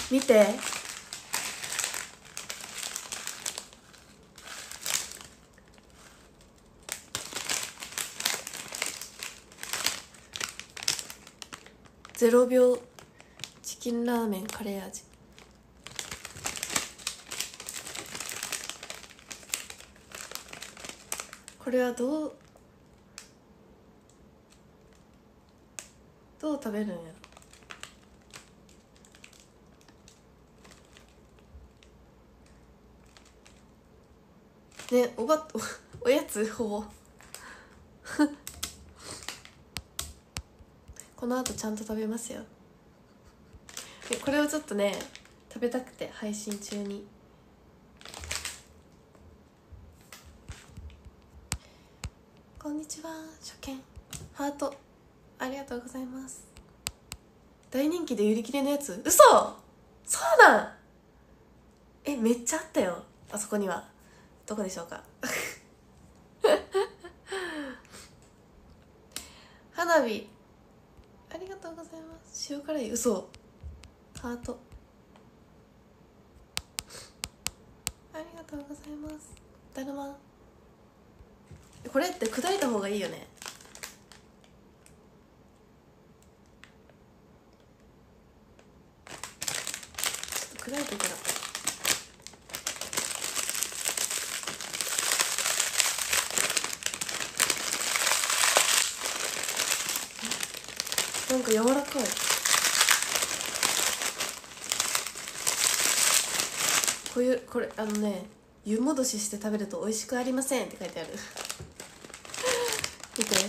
見て、0秒チキンラーメンカレー味。これはどう食べるんやろね。おやつほぼこの後ちゃんと食べますよ。これをちょっとね食べたくて、配信中に。こんにちは。初見ハートありがとうございます。大人気で売り切れのやつ、嘘。そうなん。めっちゃあったよ、あそこには。どこでしょうか花火ありがとうございます。塩辛い、嘘。ハートありがとうございます。だるま、これって砕いた方がいいよね。ちょっと砕いてから。なんか柔らかい。これ湯戻しして食べると美味しくありませんって書いてある見て。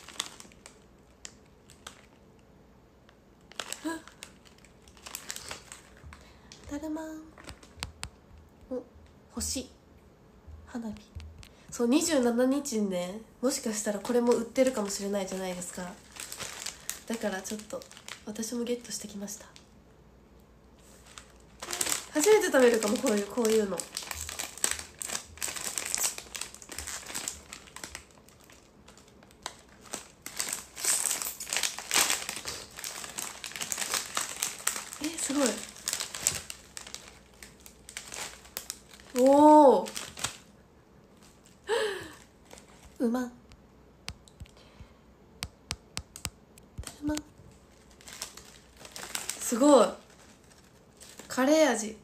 だるまん。お、星花火。そう、27日にね、もしかしたらこれも売ってるかもしれないじゃないですか。だからちょっと私もゲットしてきました。初めて食べるかも、こういうの。すごい。おお、うま。だるま、すごい。カレー味。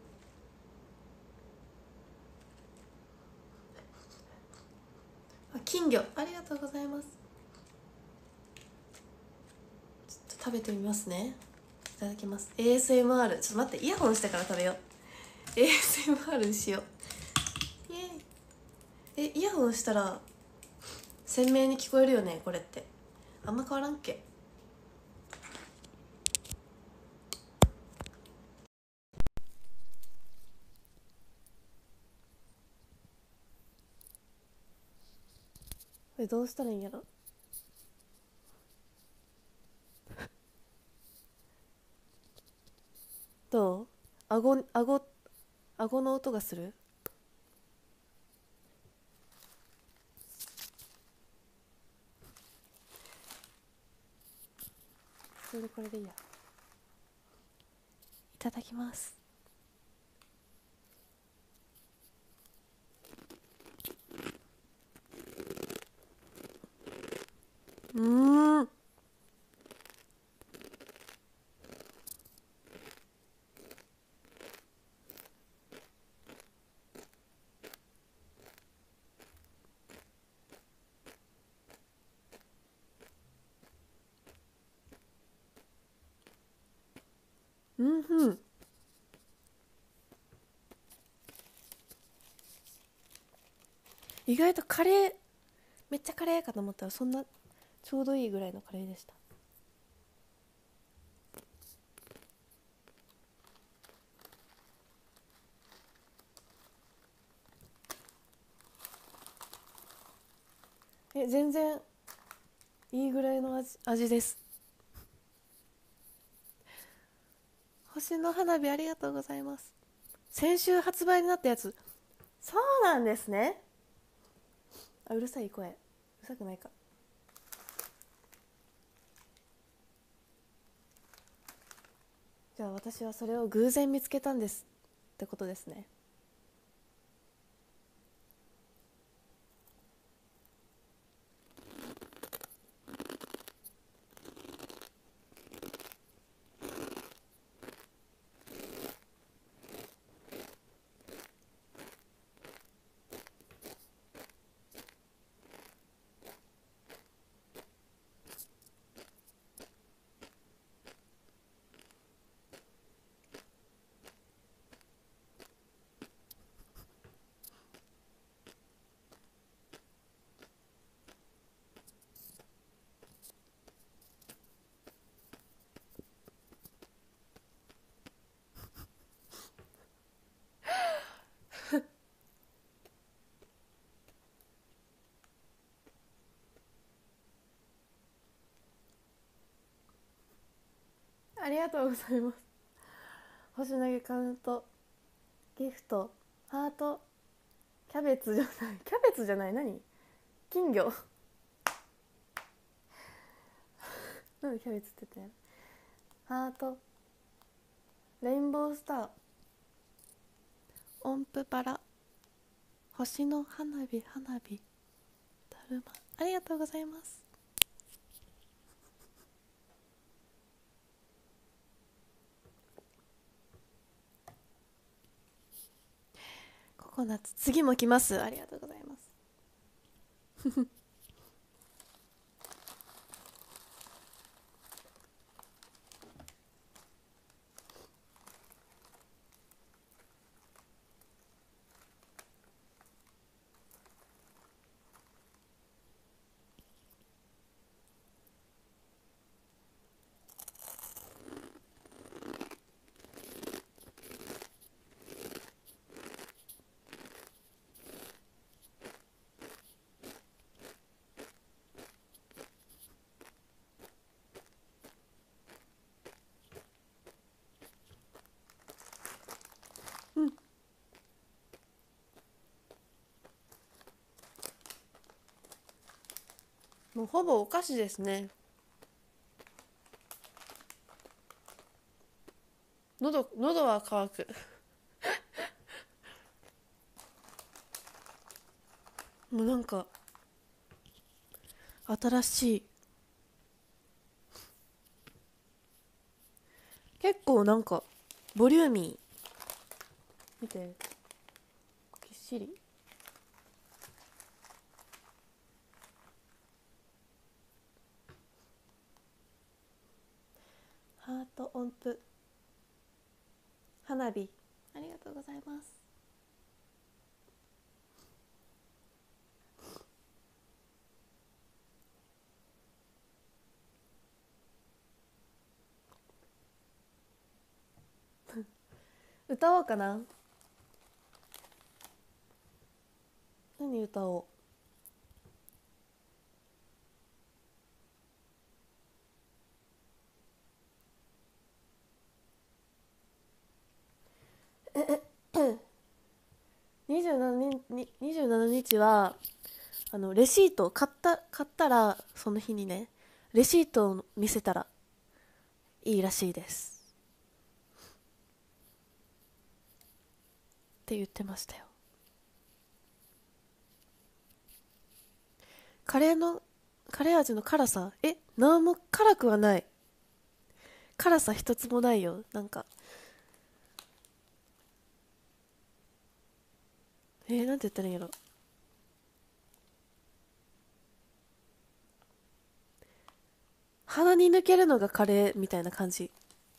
金魚ありがとうございます。ちょっと食べてみますね。いただきます。 ASMR。 ちょっと待って、イヤホンしてから食べよう。 ASMR にしよう。イエーイ。イヤホンしたら鮮明に聞こえるよね、これって。あんま変わらんっけ。これどうしたらいいんやろ。どう？顎の音がする。それでこれでいいや。いただきます。意外とカレー、めっちゃカレーかと思ったら、そんなちょうどいいぐらいのカレーでした。全然いいぐらいの味です。星の花火ありがとうございます。先週発売になったやつ。そうなんですね。うるさい声。うるさくないか。 じゃあ私はそれを偶然見つけたんですってことですね。ありがとうございます。星投げカウント、ギフト、ハート、キャベツじゃない、キャベツじゃない、何、金魚なんでキャベツって言ってんの。ハート、レインボースター、音符バラ、星の花火、花火、だるま、ありがとうございます。ココナッツ、次も来ます。ありがとうございます。もうほぼお菓子ですね。喉は渇く。もうなんか新しい、結構なんかボリューミー、見て、ぎっしり。ハート、音符、花火、ありがとうございます。歌おうかな。何歌おう。27日はレシート買ったら、その日にねレシートを見せたらいいらしいですって言ってましたよ。カレー味の辛さ、なんも辛くはない。辛さ一つもないよ。なんかなんて言ったらいいんやろ。鼻に抜けるのがカレーみたいな感じ。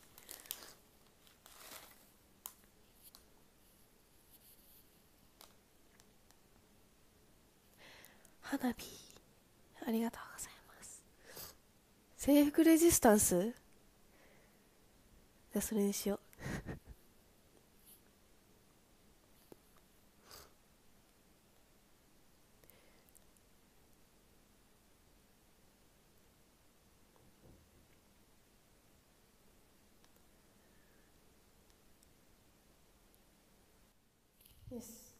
花火、ありがとうございます。制服レジスタンス、じゃあそれにしよう。よし。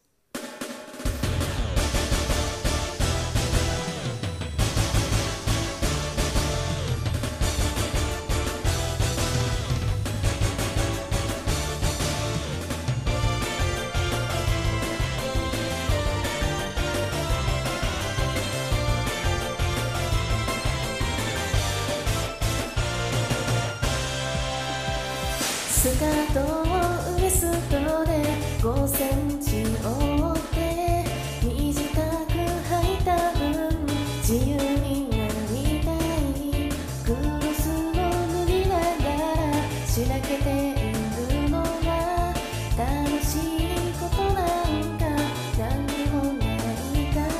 スカートをウエストで5センチ折って短く履いた分自由になりたい。クロスを脱ぎながらしらけているのは楽しいことなんか何にもないから。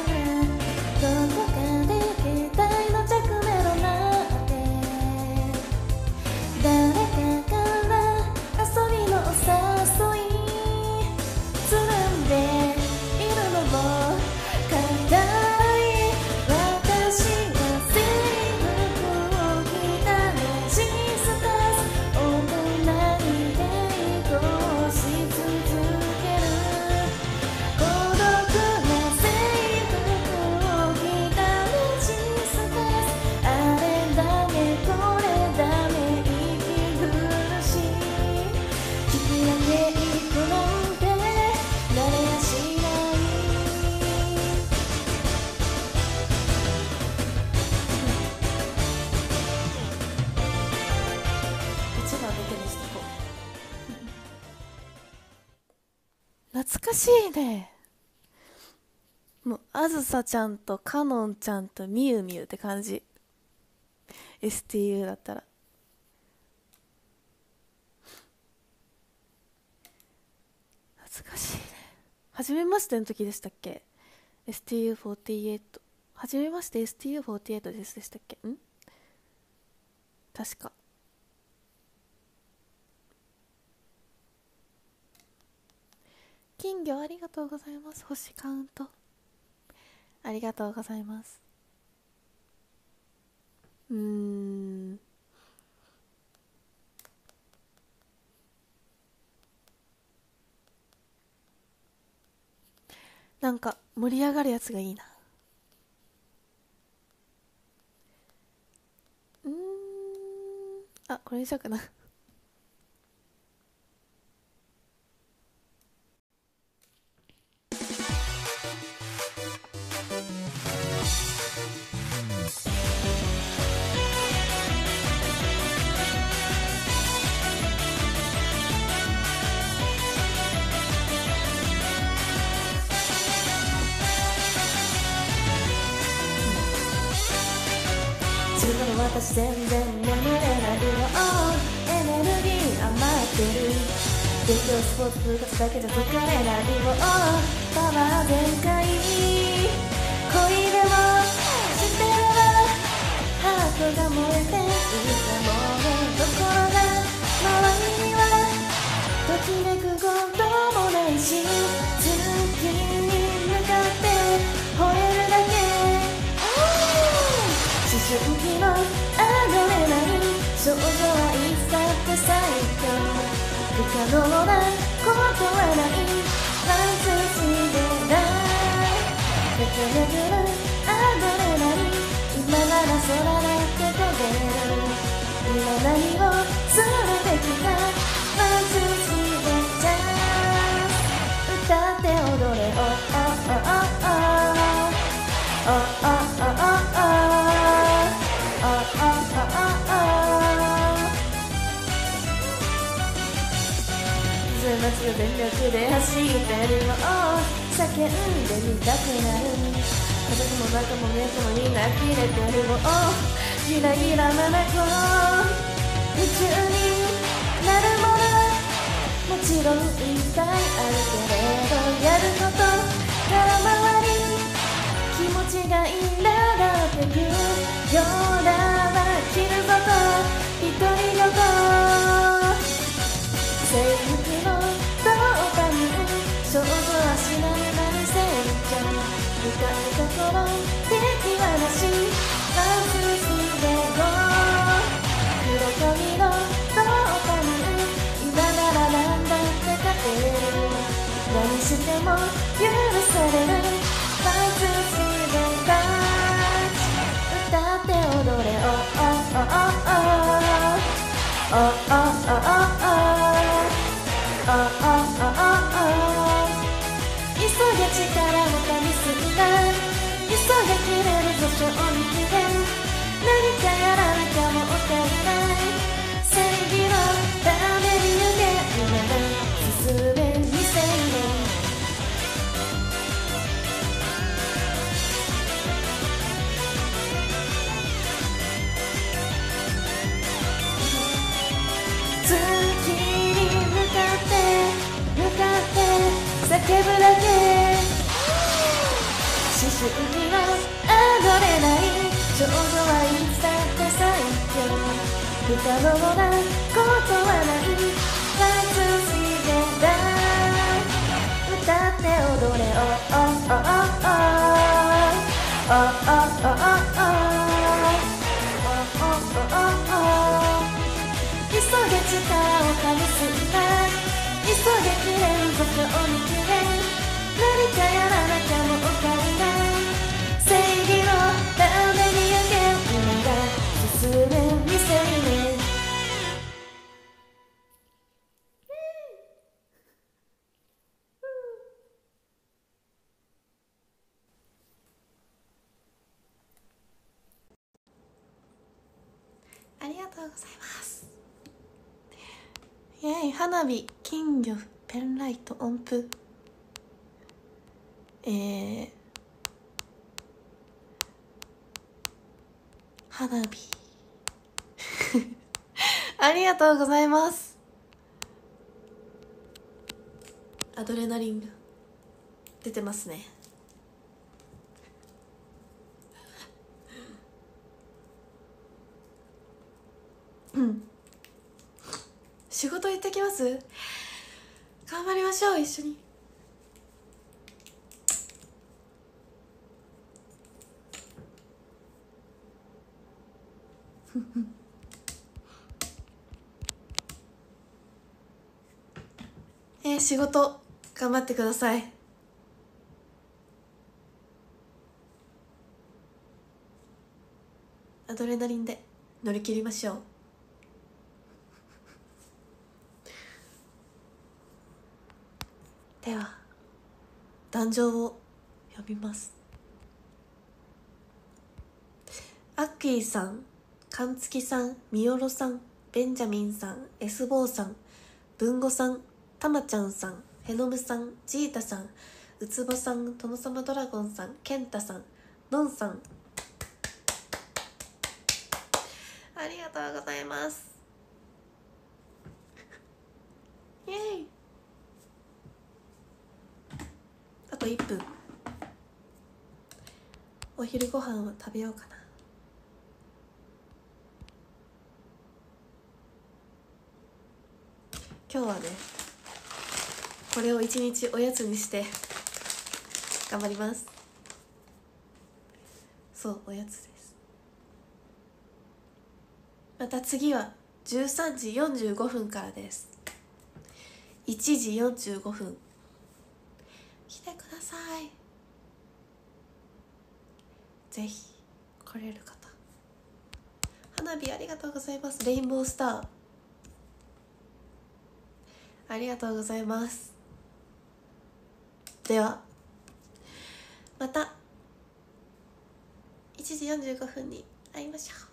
どこかで携帯の着メロなんて誰かから遊びのお誘いつるんでいるのもかたい。私が制服を着たねシスターズ大人に抵抗し続ける。孤独な制服を着たねシスターズあれダメこれダメ息苦しい。引き上げいくなんて慣れやしない。一番だけにしとこう。懐かしいね。もうあずさちゃんとかのんちゃんとみゆみゆって感じ。 STU だったら懐かしいね。初めましての時でしたっけ STU48。 初めまして STU48 でしたっけ。確か。金魚ありがとうございます。星カウントありがとうございます。なんか盛り上がるやつがいいな。あ、これにしようかな。私全然眠れないよ。エネルギー余ってる。勉強スポーツ部活だけじゃ疲れないよ。パワー全開。恋でもしてればハートが燃えていたもの。ところが周りにはときめくこともないし、月に向かって吠えるだけ。思春期のアドレナリン少女はいつだって最強。不可能なことはない。ワンツースリーでない駆け巡るアドレナリン。今なら空だって飛べる。今何をするべきか。ワンツースリーでジャンプ歌って踊れ。おおおおおおおおお夏が全力で走ってるよ。叫んでみたくなる。家族もバカも猫もみんなキレてるよ。ギラギラな猫夢中になるものもちろんいっぱいあるけれど、やること空回り気持ちがいいならってくようだは切るぞと一人旅行。制服のドーパミン少女はしなくなる成長。深いところ敵はなし。ワンツースリーでゴー。黒髪のドーパミン今ならなんだって勝てる。何しても許される。ワンツースリーでダンス歌って踊れ。おおおおおおおおお急げ力をかみすぎだ。急げ切れるぞ賞味期限。何かやらなきゃもう足りない。正義のために行には侮れない。少女はいつだって最強、不可能なことはない。Let's together 歌って踊れ、oh oh oh oh oh oh oh oh oh。急げ力を加味すんだ、急げきれんぞ今日にきれ、何かやらなきゃもうかいない。正義のためにあげ今が進む店にね。ありがとうございます。イエイ。花火、金魚、ペンライト、音符、花火ありがとうございます。アドレナリンが出てますね。仕事行ってきます。頑張りましょう、一緒に。仕事頑張ってください。アドレナリンで乗り切りましょう。では壇上を呼びます。アッキーさん、かんつきさん、みおろさん、ベンジャミンさん、エスボーさん、文吾さん、たまちゃんさん、ヘノムさん、ジータさん、うつぼさん、殿様ドラゴンさん、ケンタさん、ノンさん、ありがとうございます。イエイ。あと1分。お昼ご飯を食べようかな。今日はね、これを一日おやつにして頑張ります。そう、おやつです。また次は13時45分からです。1時45分来てください。ぜひ来れる方。花火ありがとうございます。レインボースターありがとうございます。ではまた1時45分に会いましょう。